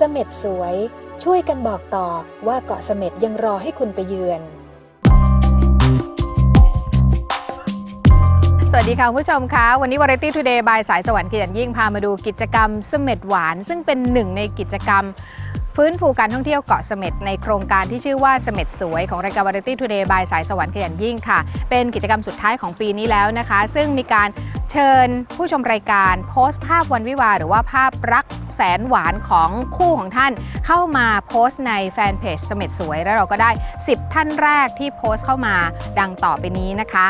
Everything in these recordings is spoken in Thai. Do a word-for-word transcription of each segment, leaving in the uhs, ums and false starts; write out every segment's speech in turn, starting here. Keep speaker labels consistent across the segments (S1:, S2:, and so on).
S1: เม็ดสวยช่วยกันบอกต่อว่าเกาะเสม็ดยังรอให้คุณไปเยือน
S2: สวัสดีค่ะผู้ชมคะวันนี้ Variety Today บายสายสวรรค์ขยันยิ่งพามาดูกิจกรรมเสม็ดหวานซึ่งเป็นหนึ่งในกิจกรรมฟื้นฟูการท่องเที่ยวเกาะเสม็ดในโครงการที่ชื่อว่าเสม็ดสวยของรายการ Variety Today บายสายสวรรค์ขยันยิ่งค่ะเป็นกิจกรรมสุดท้ายของปีนี้แล้วนะคะซึ่งมีการเชิญผู้ชมรายการโพสต์ภาพวันวิวาหรือว่าภาพรักแสนหวานของคู่ของท่านเข้ามาโพสต์ในแฟนเพจเสม็ดสวยแล้วเราก็ได้สิบท่านแรกที่โพสต์เข้ามาดังต่อไปนี้นะคะ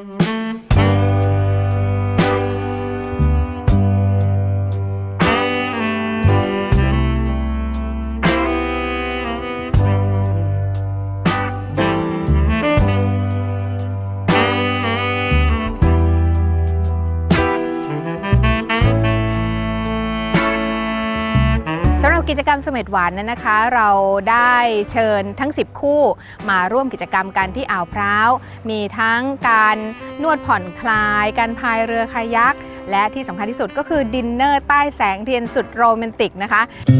S2: กิจกรรมเสม็ดหวานนั้นนะคะเราได้เชิญทั้งสิบคู่มาร่วมกิจกรรมกันที่อ่าวพร้าวมีทั้งการนวดผ่อนคลายการพายเรือคายักและที่สำคัญที่สุดก็คือดินเนอร์ใต้แสงเทียนสุดโรแมนติกนะคะ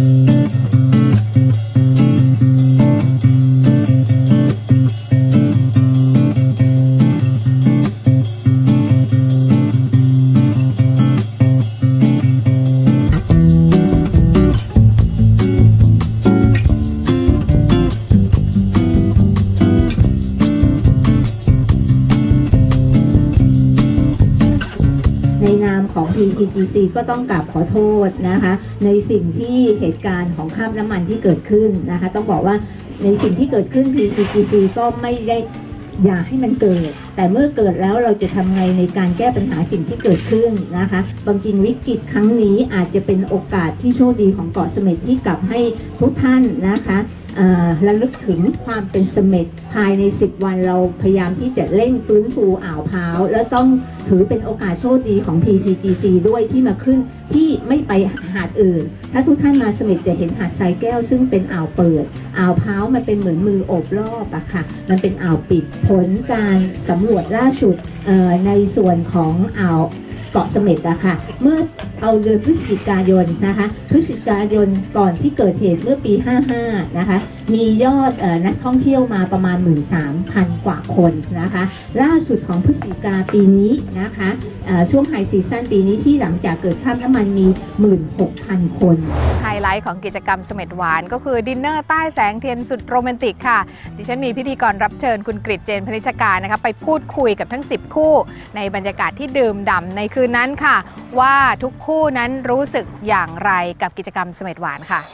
S3: ในนามของ พี ที จี ซี ก็ต้องกราบขอโทษนะคะในสิ่งที่เหตุการณ์ของคราบน้ำมันที่เกิดขึ้นนะคะต้องบอกว่าในสิ่งที่เกิดขึ้น พี ที จี ซี ก็ไม่ได้อยากให้มันเกิดแต่เมื่อเกิดแล้วเราจะทำไงในการแก้ปัญหาสิ่งที่เกิดขึ้นนะคะบางจริงวิกฤตครั้งนี้อาจจะเป็นโอกาสที่โชคดีของเกาะเสม็ดที่กลับให้ทุกท่านนะคะระลึกถึงความเป็นเสม็ดภายในสิบวันเราพยายามที่จะเร่งฟื้นฟูอ่าวพร้าวแล้วต้องถือเป็นโอกาสโชคดีของ พี ที จี ซี ด้วยที่มาขึ้นที่ไม่ไปหาดอื่นถ้าทุกท่านมาเสม็ดจะเห็นหาดทรายแก้วซึ่งเป็นอ่าวเปิดอ่าวพร้าวมันเป็นเหมือนมือโอบรอบอะค่ะมันเป็นอ่าวปิดผลการสำรวจล่าสุดในส่วนของอ่าวเกาะเสม็ดอะค่ะเมื่อเอาเดือนพฤศจิกายนนะคะพฤศจิกายนก่อนที่เกิดเหตุเมื่อปีห้าห้านะคะมียอดนักท่องเที่ยวมาประมาณ หนึ่งหมื่นสามพัน กว่าคนนะคะล่าสุดของพฤศจิกาปีนี้นะคะช่วงไฮซีซั่นปีนี้ที่หลังจากเกิดคราบน้ำมันมี หนึ่งหมื่นหกพัน คน
S2: ไฮไลท์ของกิจกรรมเสม็ดหวานก็คือดินเนอร์ใต้แสงเทียนสุดโรแมนติกค่ะดิฉันมีพิธีกรรับเชิญคุณกฤษเจนพนิชการนะคะไปพูดคุยกับทั้งสิบคู่ในบรรยากาศที่ดื่มด่ำในคืนนั้นค่ะว่าทุกคู่นั้นรู้สึกอย่างไรกับกิจกรรมเสม็ดหวานค่ะ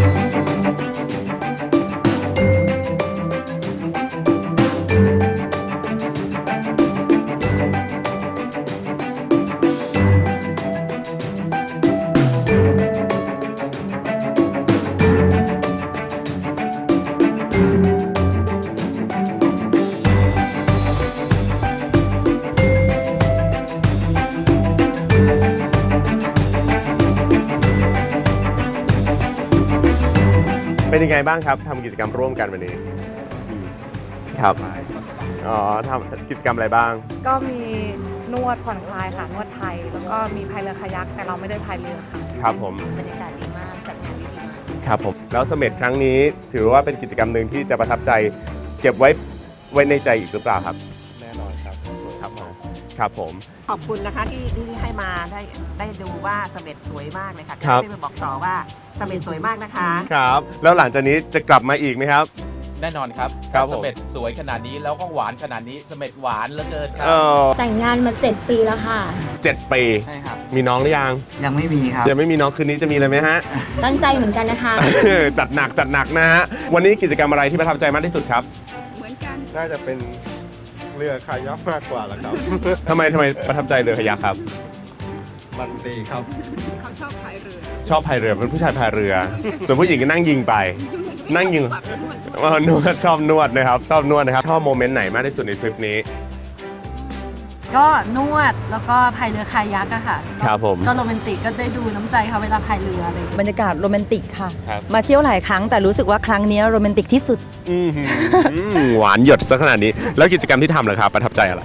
S4: เป็นยังไงบ้างครับทำกิจกรรมร่วมกันวันนี้ครับอ๋อทำกิจกรรมอะไรบ้าง
S5: ก็มีนวดผ่อนคลายค่ะนวดไทยแล้วก็มีพายเรือคายักแต่เราไม่ได้พายเรือค่ะ
S4: ครับผม
S5: บรรยากาศดีมากจัดงานดีมาก
S4: ครับผมแล้วเสม็ดครั้งนี้ถือว่าเป็นกิจกรรมหนึ่งที่จะประทับใจเก็บไว้ไว้ในใจอีกหรือเปล่าครับ
S6: แน่นอนครับ
S4: ครับผมครับผม
S7: ขอบคุณนะคะที่ที่ให้มาได้ได้ดูว่าเสม็ดสวยมากเลยค่ะที่ได้ไปบอกต่อว่าเสม็ดสวยมากนะคะ
S4: ครับแล้วหลังจากนี้จะกลับมาอีกไหมครับ
S6: แน่นอนครับเสม็ดสวยขนาดนี้แล้วก็หวานขนาดนี้เสม็ดหวานเหลือเกินครับ
S8: แต่งงานมาเจ็ดปีแล้วค่ะ
S4: เจ็ดปี
S6: ใช่ครับ
S4: มีน้องหรือยัง
S7: ยังไม่มีครับ
S4: ยังไม่มีน้องคืนนี้จะมีเลยไหมฮะ
S8: ตั้งใจเหมือนกันนะคะ
S4: จัดหนักจัดหนักนะฮะวันนี้กิจกรรมอะไรที่ประทับใจมากที่สุดครับ
S9: เหมือนกัน
S6: น่าจะเป็นเรือคายักมากกว่าแล้วครับ
S4: ทำไมทำไมประทับใจเรือคายักครับ
S6: มันดีครับ
S9: เขาชอบพายเรือ
S4: ชอบพายเรือเป็นผู้ชายพายเรือส่วนผู้หญิงก็นั่งยิงไปนั่งยิงนวดชอบนวดนะครับชอบนวดนะครับชอบโมเมนต์ไหนมากที่สุดในทริปนี้
S8: ก็นวดแล้วก็พายเรือคายักอะค่ะ
S4: ครับผม
S8: ก็โรแมนติกก็ได้ดูน้ำใจเขาเวลาพายเรืออะไร
S10: บรรยากาศโรแมนติกค่ะมาเที่ยวหลายครั้งแต่รู้สึกว่าครั้งนี้โรแมนติกที่สุด
S4: หวานหยดซะขนาดนี้แล้วกิจกรรมที่ทำล่ะครับประทับใจอะไร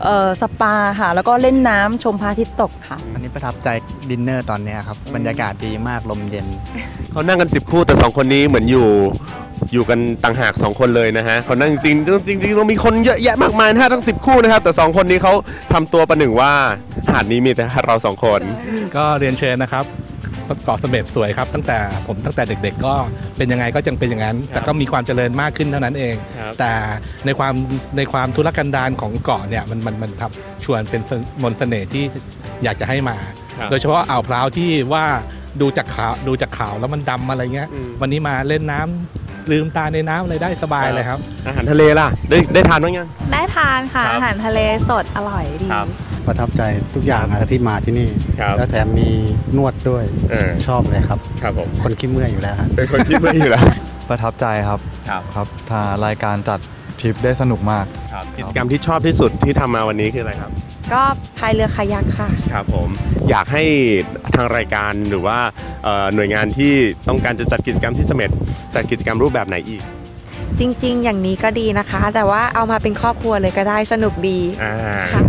S10: เอ่อสปาค่ะ แล้วก็เล่นน้ำชมพระอาทิตย์ตกค่ะ
S11: อันนี้ประทับใจดินเนอร์ตอนนี้ครับบรรยากาศดีมากลมเย็น
S4: เขานั่งกันสิบคู่แต่สองคนนี้เหมือนอยู่อยู่กันต่างหากสองคนเลยนะฮะเขานั่งจริงๆจริงจริงๆเรามีคนเยอะแยะมากมายนะฮะทั้งสิบคู่นะครับแต่สองคนนี้เขาทำตัวประหนึ่งว่าหาดนี้มีแต่เราสองคน
S12: ก็เรียนเชิญนะครับเกาะเสม็ดสวยครับตั้งแต่ผมตั้งแต่เด็กๆก็เป็นยังไงก็ยังเป็นอย่างนั้นแต่ก็มีความเจริญมากขึ้นเท่านั้นเองแต่ในความในความทุรกันดารของเกาะเนี่ยมันมันมันทำชวนเป็นมนต์เสน่ห์ที่อยากจะให้มาโดยเฉพาะอ่าวพร้าวที่ว่าดูจากข่าวดูจากข่าวแล้วมันดำอะไรเงี้ยวันนี้มาเล่นน้ำลืมตาในน้ำอะไรได้สบายเลยครับ
S4: อาหารทะเลล่ะได้ได้ทานบ้างยัง
S13: ได้ทานค่ะอาหารทะเลสดอร่อยดี
S11: ประทับใจทุกอย่างที่มาที่นี่แล้วแถมมีนวดด้วยชอบเลยครับ
S4: ครับผม
S11: คนขี้เมื่อยอยู่แล้ว
S4: เป็นคนขี้เมื่อยอยู่แล้ว
S14: ประทับใจครับครับทางรายการจัดทริปได้สนุกมาก
S4: กิจกรรมที่ชอบที่สุดที่ทำมาวันนี้คืออะไรครับ
S10: ก็พายเรือคายักค่ะ
S4: ครับผมอยากให้ทางรายการหรือว่าหน่วยงานที่ต้องการจะจัดกิจกรรมที่เสม็ดจัดกิจกรรมรูปแบบไหนอีก
S10: จริงๆอย่างนี้ก็ดีนะคะแต่ว่าเอามาเป็นครอบครัวเลยก็ได้สนุกดีค่ะ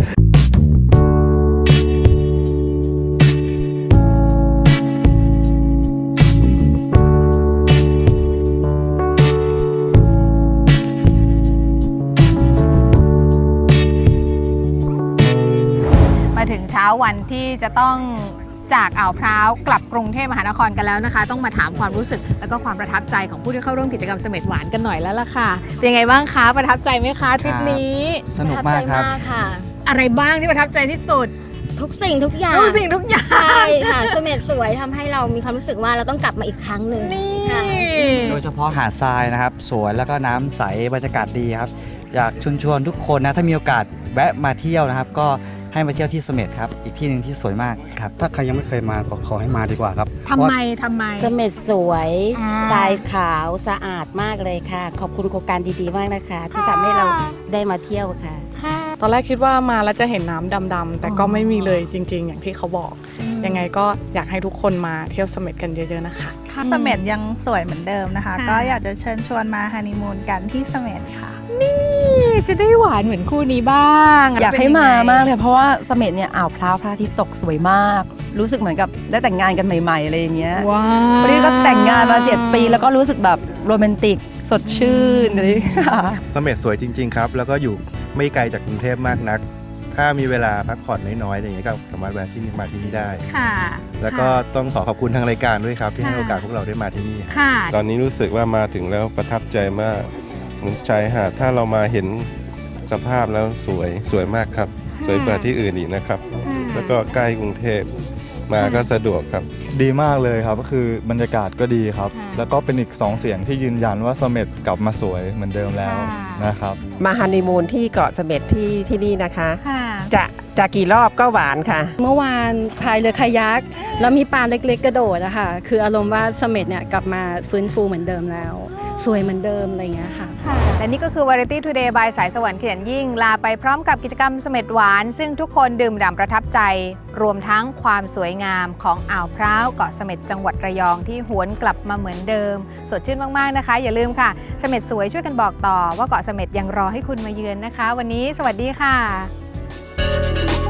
S2: ถึงเช้าวันที่จะต้องจากอ่าวพร้าวกลับกรุงเทพมหานครกันแล้วนะคะต้องมาถามความรู้สึกและก็ความประทับใจของผู้ที่เข้าร่วมกิจกรรมเสม็ดหวานกันหน่อยแล้วล่ะค่ะเป็นยังไงบ้างคะประทับใจไหมคะทริปนี้
S11: สนุกมากครับ
S2: อะไรบ้างที่ประทับใจที่สุด
S15: ทุกสิ่งทุกอย่าง
S2: ทุกสิ่งทุกอย่าง
S15: ใช่ค่ะเสม็ดสวยทำให้เรามีความรู้สึกว่าเราต้องกลับมาอีกครั้งหนึ่ง
S11: โดยเฉพาะหาดทรายนะครับสวยแล้วก็น้ำใสบรรยากาศดีครับอยากชวนชวนทุกคนนะถ้ามีโอกาสแวะมาเที่ยวนะครับก็ให้มาเที่ยวที่เสม็ดครับอีกที่หนึ่งที่สวยมากครับถ้าใครยังไม่เคยมาก็ขอให้มาดีกว่าครับ
S2: ทำไมทำไม
S15: เสม็ดสวยทรายขาวสะอาดมากเลยค่ะขอบคุณโครงการดีๆมากนะคะที่ทำให้เราได้มาเที่ยวค่ะ
S5: ตอนแรกคิดว่ามาแล้วจะเห็นน้ำดำๆแต่ก็ไม่มีเลยจริงๆอย่างที่เขาบอกยังไงก็อยากให้ทุกคนมาเที่ยวเสม็ดกันเยอะๆนะคะ
S13: เสม็ดยังสวยเหมือนเดิมนะคะก็อยากจะเชิญชวนมาฮันนีมูนกันที่เสม็ดค่ะ
S2: นี่จะได้หวานเหมือนคู่นี้บ้าง
S10: อยากให้มามากเลยเพราะว่าเสม็ดเนี่ยอ่าวพร้าวพระอาทิตย์ตกสวยมากรู้สึกเหมือนกับได้แต่งงานกันใหม่ๆอะไรอย่างเงี้ยวันนี้ก็แต่งงานมาเจ็ดปีแล้วก็รู้สึกแบบโรแมนติกสดชื่นเลยค่ะ
S12: เสม็ดสวยจริงๆครับแล้วก็อยู่ไม่ไกลจากกรุงเทพมากนักถ้ามีเวลาพักผ่อนน้อยๆอย่างเงี้ยก็สามารถแวะที่นี่มาที่นี่ได้ค่ะแล้วก็ต้องขอขอบคุณทางรายการด้วยครับที่ให้โอกาสพวกเราได้มาที่นี่ค่ะตอนนี้รู้สึกว่ามาถึงแล้วประทับใจมากเหมือนชายหาดถ้าเรามาเห็นสภาพแล้วสวยสวยมากครับสวยกว่าที่อื่นอีกนะครับแล้วก็ใกล้กรุงเทพมาก็สะดวกครับ
S14: ดีมากเลยครับก็คือบรรยากาศก็ดีครับแล้วก็เป็นอีกสองเสียงที่ยืนยันว่าเสม็ดกลับมาสวยเหมือนเดิมแล้วนะครับ
S7: มาฮันนีมูนที่เกาะเสม็ดที่ที่นี่นะคะจะจะกี่รอบก็หวานค่ะ
S15: เมื่อวานพายเรือคายักแล้วมีปลาเล็กๆกระโดดนะคะคืออารมณ์ว่าเสม็ดเนี่ยกลับมาฟื้นฟูเหมือนเดิมแล้วสวยเหมือนเดิมอะไรเงี้ยค่ะ
S2: และนี่ก็คือ Variety Today by สายสวรรค์ขยันยิ่งลาไปพร้อมกับกิจกรรมเสม็ดหวานซึ่งทุกคนดื่มด่ำประทับใจรวมทั้งความสวยงามของอ่าวพร้าวเกาะเสม็ดจังหวัดระยองที่หวนกลับมาเหมือนเดิมสดชื่นมากๆนะคะอย่าลืมค่ะเสม็ดสวยช่วยกันบอกต่อว่าเกาะเสม็ดยังรอให้คุณมาเยือนนะคะวันนี้สวัสดีค่ะ